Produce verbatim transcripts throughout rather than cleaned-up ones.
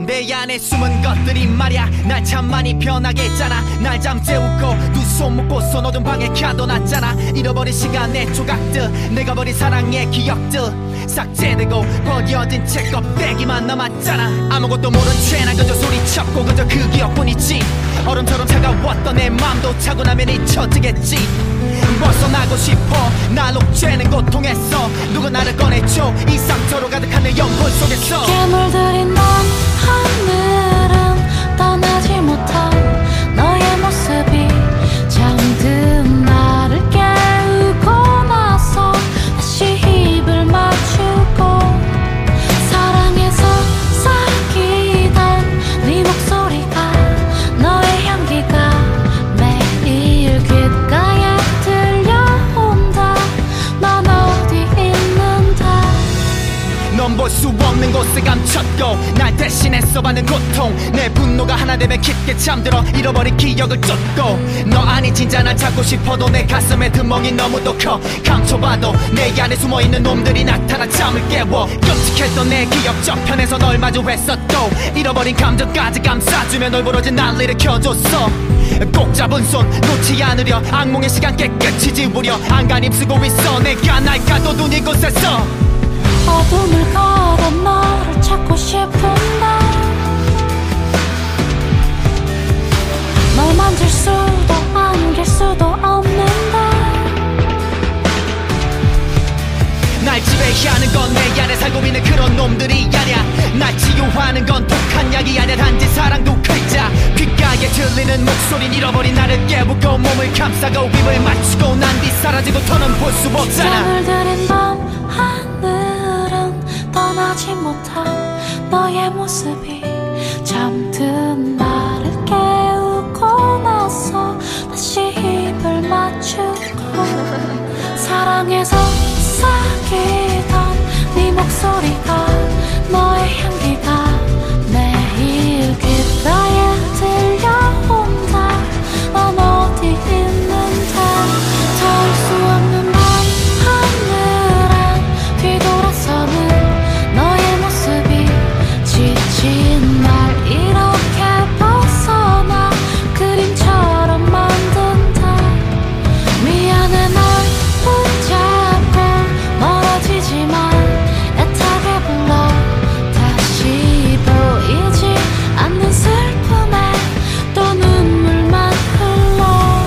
내 안에 숨은 것들이 말야 날 참 많이 변하게 했잖아. 날 잠재우고 두 손 묶고서 어두운 방에 가둬놨잖아. 잃어버린 시간의 조각들, 내가 버린 사랑의 기억들 삭제되고 버려진 채 껍데기만 남았잖아. 아무것도 모른 채 난 그저 소리쳤고 그저 그 기억뿐이지. 얼음처럼 차가웠던 내 맘도 차고 나면 잊혀지겠지. 벗어나고 싶어 날 옥죄는 고통에서 누가 나를 꺼내줘. 이 상처로 가득한 내 영혼 속에서 깊게 물들인 넌 하늘은 떠나지 못한 너의 모습이 잠든 나를 깨우고 나서 다시 입을 맞추고 사랑에서 사귀던 네 목소리가 너의 향기가 매일 귓가에 들려온다. 넌 어디 있는데 넌 볼 수 없는 곳에 감췄고 날 대신해서 받는 고통. 내 분노가 하나 되면 깊게 잠들어 잃어버린 기억을 쫓고 너 아니 진짜 날 찾고 싶어도 내 가슴에 드멍이 너무도 커. 감춰봐도 내 안에 숨어있는 놈들이 나타나 잠을 깨워. 끔찍했던 내 기억 저편에서 널 마주했었고 잃어버린 감정까지 감싸주며 널 부러진 날 일으켜줬어. 꼭 잡은 손 놓지 않으려 악몽의 시간 깨끗이 지우려 안간 힘쓰고 있어. 내가 날 가둬둔 이곳에서 어둠을 걸어 너를 찾고 싶은데 널 만질 수도 안길 수도 없는데 날 지배하는 건 내 안에 살고 있는 그런 놈들이 아냐. 날 치유하는 건 독한 약이 아냐. 단지 사랑 두 글자. 귓가에 들리는 목소린 잃어버린 나를 깨우고 몸을 감싸고 입을 맞추고 난 뒤 사라지고 더는 볼 수 없잖아. 물들인 밤 하늘은 떠나지 못한 너의 모습이 잠든 나를 깨우고 나서 다시 입을 맞추고 사랑에서 사귀던 네 목소리가 너의 향기가 매일 귓가에 들려온다. 넌 어디 있는데 닿을 수 없는 밤 하늘에 뒤돌아서는 너의 모습이 지친 날 이렇게 벗어나 그림처럼 만든다. 미안해 날 붙잡고 멀어지지만 애타게 불러 다시 보이지 않는 슬픔에 또 눈물만 흘러.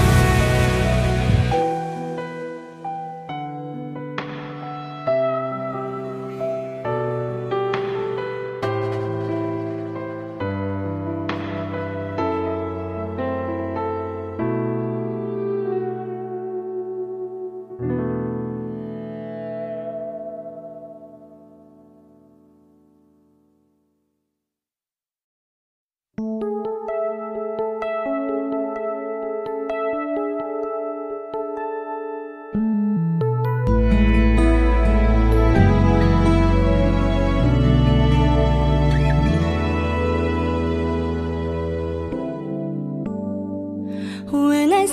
왜 날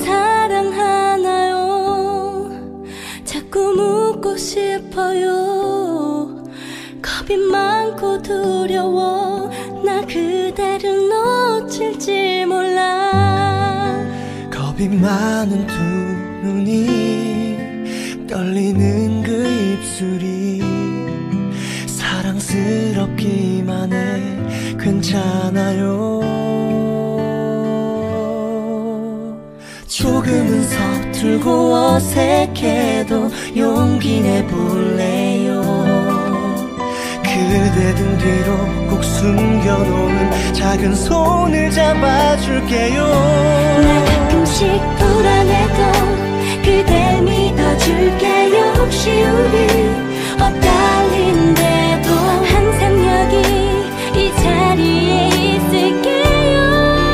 사랑하나요? 자꾸 묻고 싶어요. 겁이 많고 두려워. 나 그대를 놓칠지 몰라. 겁이 많은 두 눈이 떨리는 그 입술이 사랑스럽기만 해. 괜찮아요. 조금은 서툴고 어색해도 용기 내볼래요. 그대 등 뒤로 꼭 숨겨놓은 작은 손을 잡아줄게요. 나 가끔씩 불안해도 그댈 믿어줄게요. 혹시 우리 엇갈린데도 항상 여기 이 자리에 있을게요.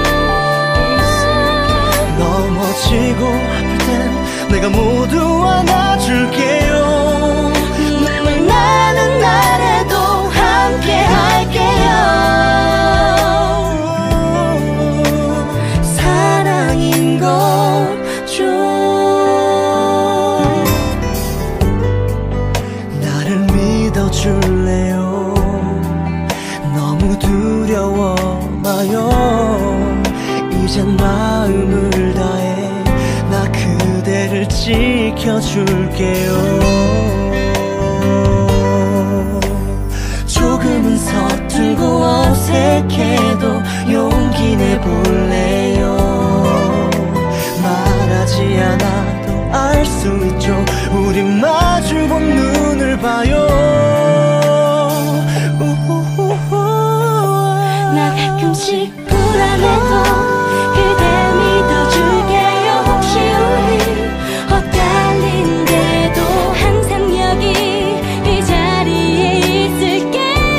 넘어지고 아플 땐 내가 모두 안아줄게요. 눈물 나는 날에도 함께 할게요. 사랑인 거죠. 나를 믿어줄래요. 너무 두려 두려워마요. 이젠 마음을 다해 나 그대를 지켜줄게요. 조금은 서툴고 어색해도 용기 내볼래요. 말하지 않아도 알 수 있죠. 우리 마주본 눈을 봐요. 나 가끔씩 불안해도 그댈 믿어줄게요. 혹시 우리 엇갈린데도 항상 여기 이 자리에 있을게요.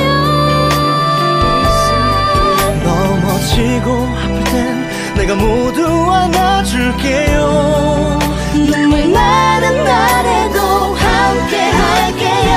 넘어지고 아플 땐 내가 모두 안아줄게요. 눈물 나는 날에도 함께 할게요.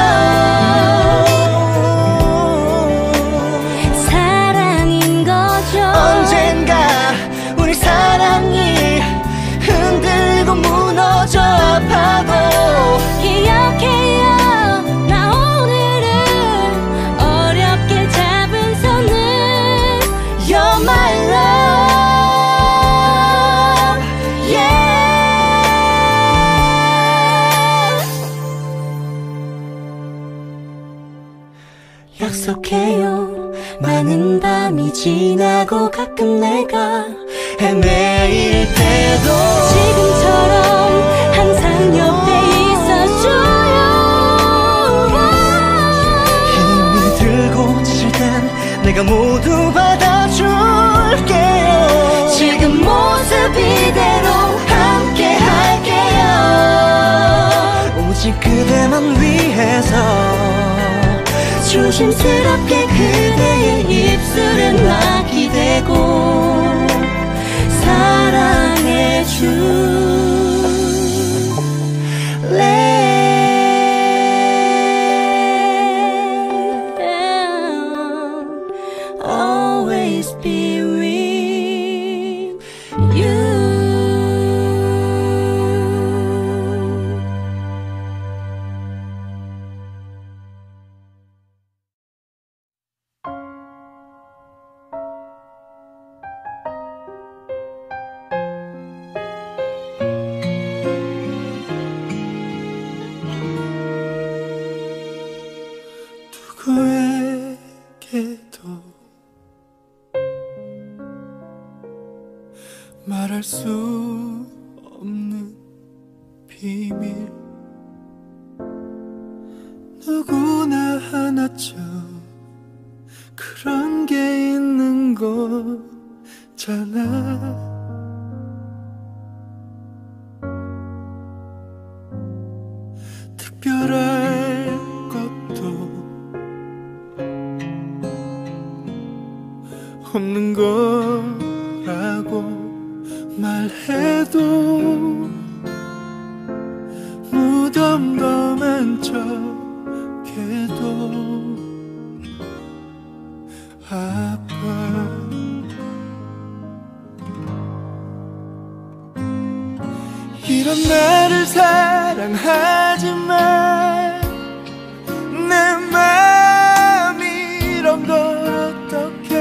사랑인 거죠. 언젠가 우리 사랑이 흔들고 무너져 아파도 기억해요. 나 오늘은 어렵게 잡은 손을 You're my love, yeah. 약속해요. 많은 밤이 지나고 가끔 내가 헤매일 때도 지금처럼 항상 옆에 있어줘요. 힘이 들고 지칠 땐 내가 모두 받아줄게요. 지금 모습 이대로 함께 할게요. 오직 그대만 위해서 조심스럽게 그대의 입술에 나 기대고 사랑해줄래. Always be with you. 누구에게도 말할 수 없는 비밀. 누구나 하나쯤 그런 게 있는 거잖아. 특별할 것도 없는 거라고 말해도 무덤덤한 척해도 아파. 이런 나를 사랑하지만 내 맘이 이런 걸 어떡해.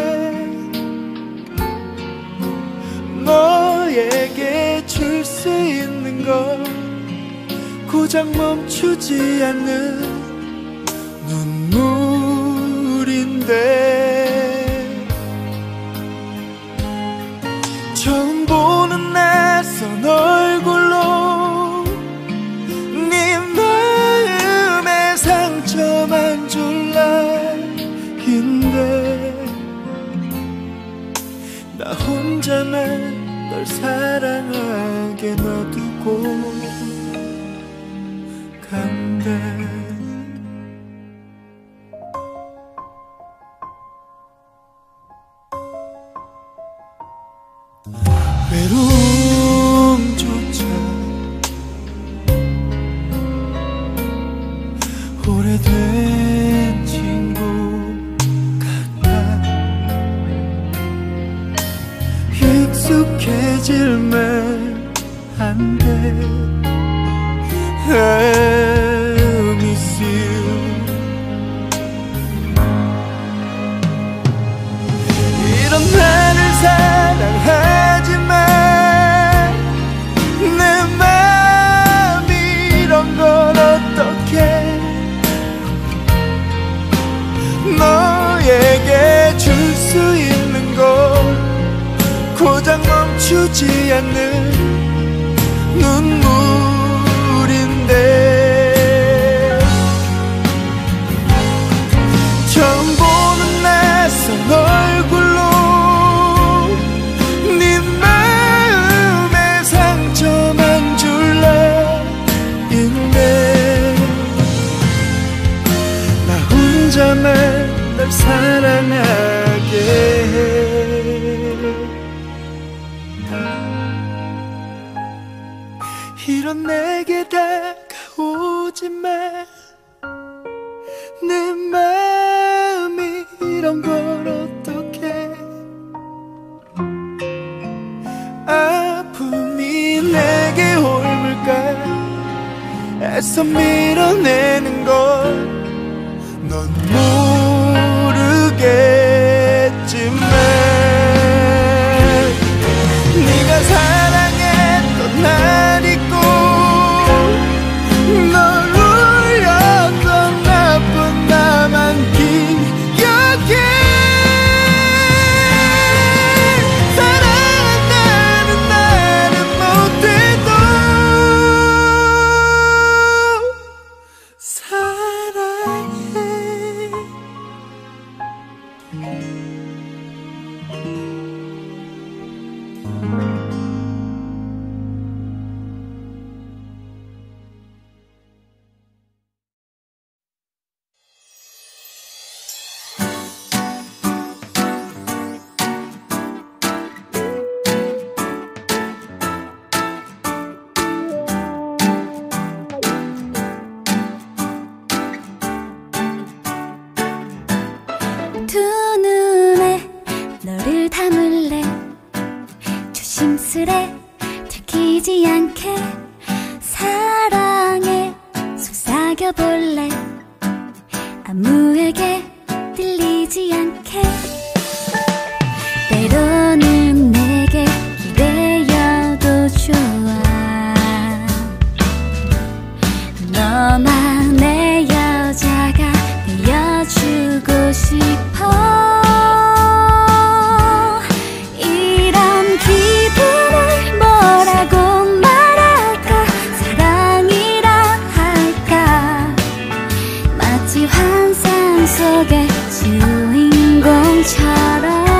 너에게 줄 수 있는 건 고작 멈추지 않는 눈물인데. 처음 보는 낯선 얼굴로 네 마음에 상처만 줄 나인데 나 혼자만 널 사랑하게 놔두고 간대. 외로움조차 오래된 친구 같아. 익숙해질만 한데 I miss you. 멈추지 않는 눈물인데 처음 보는 낯선 얼굴로 네 마음에 상처만 줄 나인데 나 혼자만 널 사랑하게 해. 이런 내게 다가오지 마. 내 마음이 이런 걸 어떡해. 아픔이 내게 옮을까 애써 밀어내는 걸 넌 모르겠지만 네가 사랑했던 날 잊고 널 울렸던 나쁜 나만 기억해. 사랑한다는 말은 못해도 사랑해. 두 눈에 너를 담을래. 조심스레 들키지 않게 사랑에 속삭여볼래. 아무에게 들리지 않게. 때로는 내게 기대어도 좋아. 너만의 여자가 되어주고 싶어. 이런 기분을 뭐라고 말할까. 사랑이라 할까. 마치 환상 속의 주인공처럼.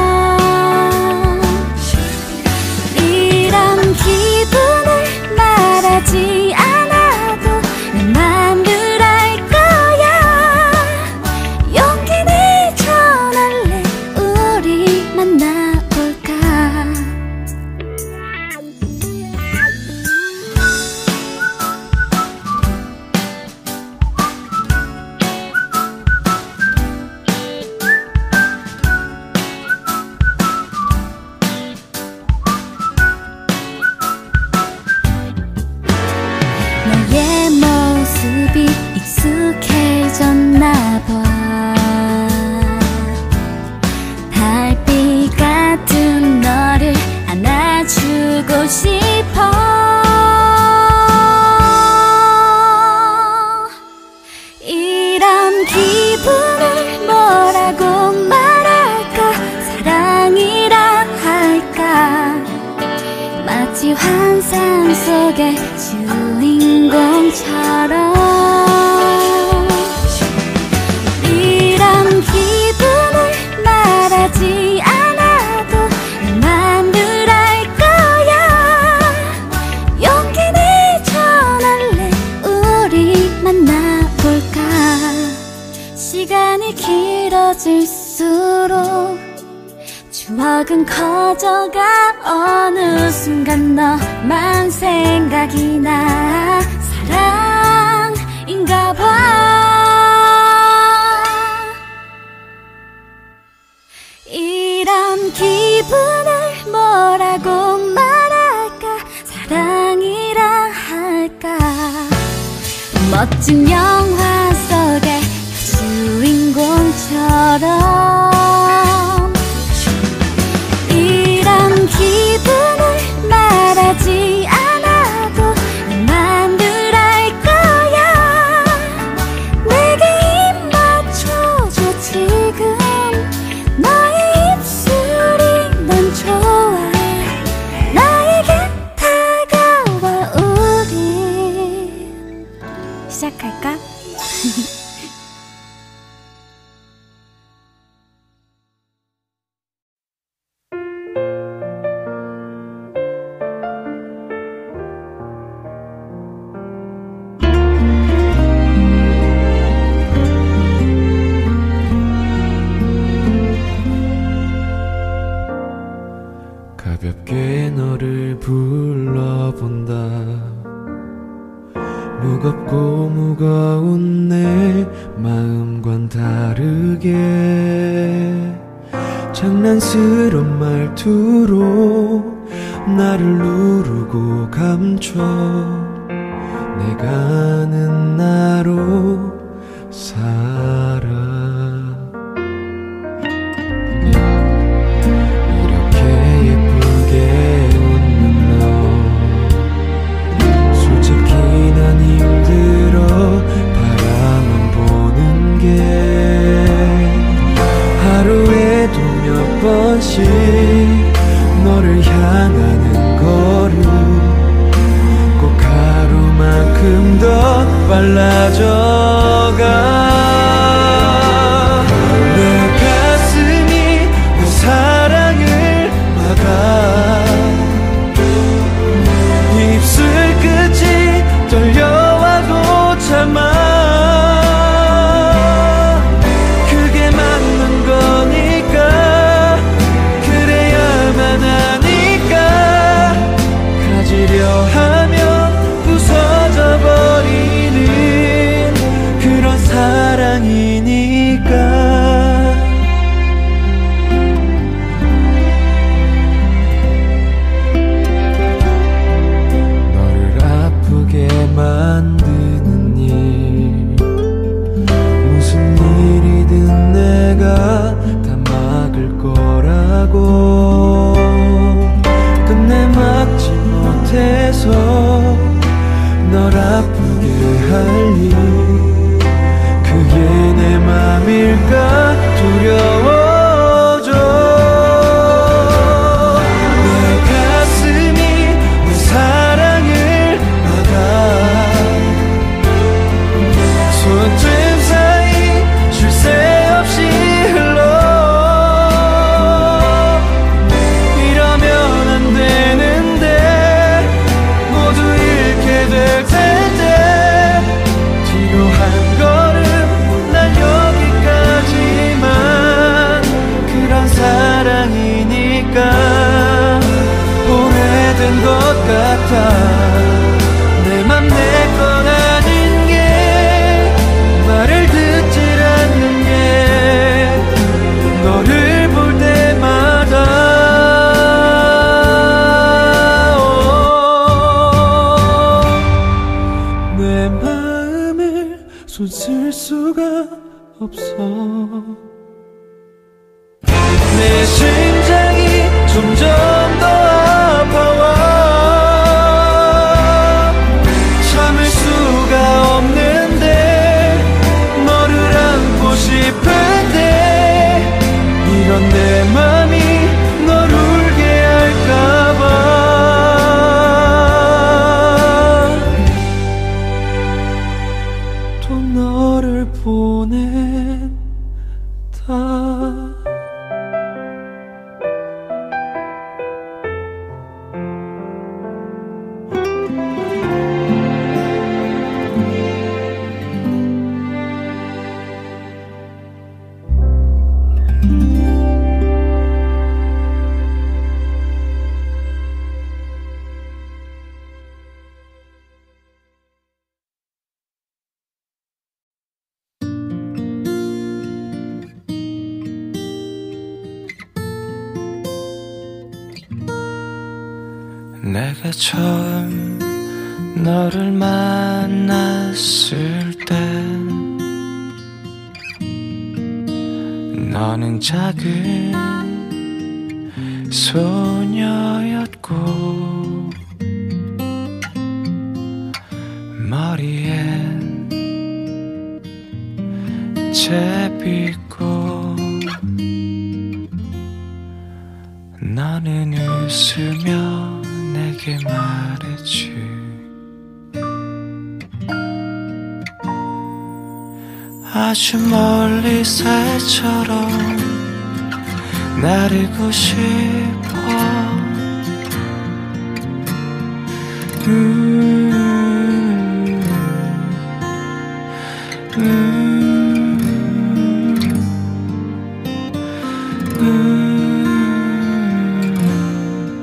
이런 기분을 말하지 않아도 내 맘을 알 거야. 용기 내줘날래. 우리 만나볼까. 너의 모습이 익숙해졌나 봐. 달빛 같은 너를 안아주고 싶어. 이런 기분을 뭐라고 말할까. 사랑이라 할까. 마치 환상 속의 주인공처럼. 이런 기분을 말하지 않아도 내 맘을 알 거야. 용기 내줘날래. 우리 만나볼까. 시간이 길어질수록 추억은 커져가. 어느 순간 너만 생각이 나. 사랑인가 봐. 이런 기분을 뭐라고 말할까. 사랑이라 할까. 멋진 영화 속의 주인공처럼. 이런 기분을 말하지 않아도 내 맘을 알 거야. 내게 입 맞춰줘 지금. 너의 입술이 난 좋아. 나의 가볍게 너를 불러본다. 무겁고 무거운 내 마음과는 다르게 장난스러운 말투로 나를 누르고 감춰 내가 아는 나로 살아. 이렇게 예쁘게 웃는 너 솔직히 난 힘들어 바라만 보는 게 하루에도 몇 번씩 너를 향하는 걸음 꼭 하루만큼 더 빨라져가. 내 가슴이 내 사랑을 막아 입술 끝이 떨려와도 참아. 그게 맞는 거니까 그래야만 하니까 가지려 하면 부서져 버리는 그런 사랑이니까. 너를 아프게 만드는 일 무슨 일이든 내가 다 막을 거라고. 끝내 막지 못해서 널 아프게 할 일 그게 내 맘일까 두려워져. 내 가슴이 내 사랑을 막아 손등 사이 쉴 새 없이 흘러. 이러면 안 되는데 모두 잃게 될 텐데 뒤로 한 걸음 난 여기까지만 그런 사랑이니까. 오래된 것 같아 내 맘 내 건 아닌 게 말을 듣질 않는 게 너를 볼 때마다 내 마음을 손 쓸 수가 없어. 내 심장이 점점 더 아파와 참을 수가 없는데 너를 안고 싶은데 이런 내 맘이 널 울게 할까봐. 또 너를 보낸다. 내가 처음 너를 만났을 때 너는 작은 소녀였고 머리엔 채빗고 너는 웃으며 내게 말했지. 아주 멀리 새처럼 나르고 싶어. 음, 음, 음.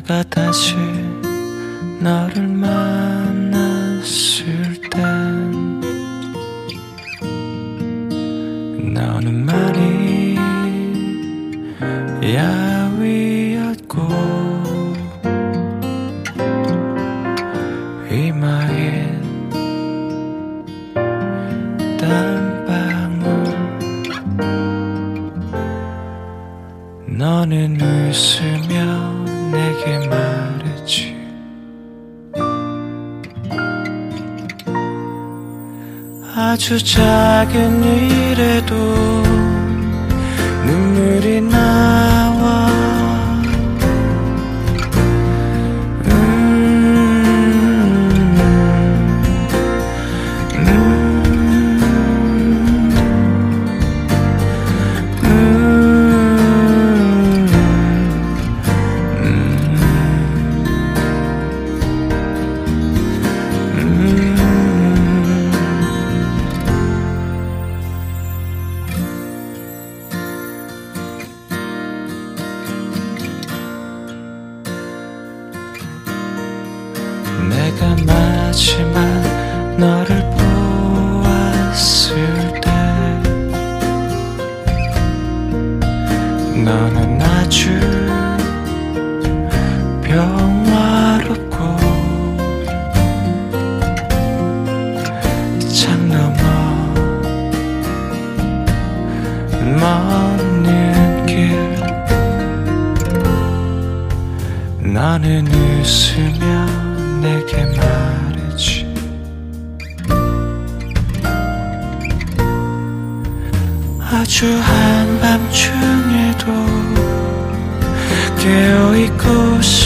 내가 다시 너를 만났을 땐 너는 많이 야위었고 이마에 땀방울 너는 웃으며 내게 말했지 아주 작은 일에도 눈물이 나와 음, 음, 음, 음, 음. 내가 마지막 너를 보았을 때 너는 아주 평화롭고 참 너무 먼 길 나는 웃으며 내게 말했지 아주 한밤중에도 깨어있고